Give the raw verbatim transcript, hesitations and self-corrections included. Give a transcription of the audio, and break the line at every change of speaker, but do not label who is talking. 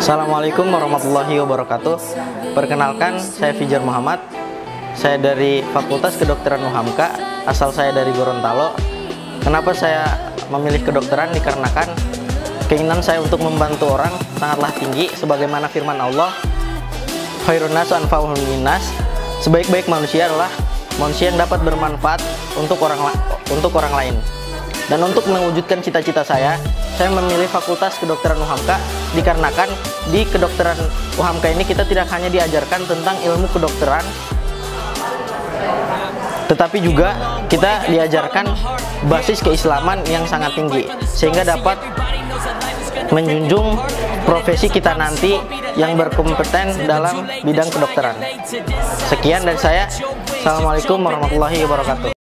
Assalamualaikum warahmatullahi wabarakatuh. Perkenalkan, saya Fijar Muhammad. Saya dari Fakultas Kedokteran U H A M K. Asal saya dari Gorontalo. Kenapa saya memilih kedokteran? Dikarenakan keinginan saya untuk membantu orang sangatlah tinggi, sebagaimana firman Allah, khairun nas anfa'uhum linnas. Sebaik-baik manusia adalah manusia yang dapat bermanfaat untuk orang untuk orang lain. Dan untuk mewujudkan cita-cita saya, saya memilih Fakultas Kedokteran U H A M K dikarenakan di kedokteran U H A M K ini kita tidak hanya diajarkan tentang ilmu kedokteran, tetapi juga kita diajarkan basis keislaman yang sangat tinggi, sehingga dapat menjunjung profesi kita nanti yang berkompeten dalam bidang kedokteran. Sekian dari saya. Assalamualaikum warahmatullahi wabarakatuh.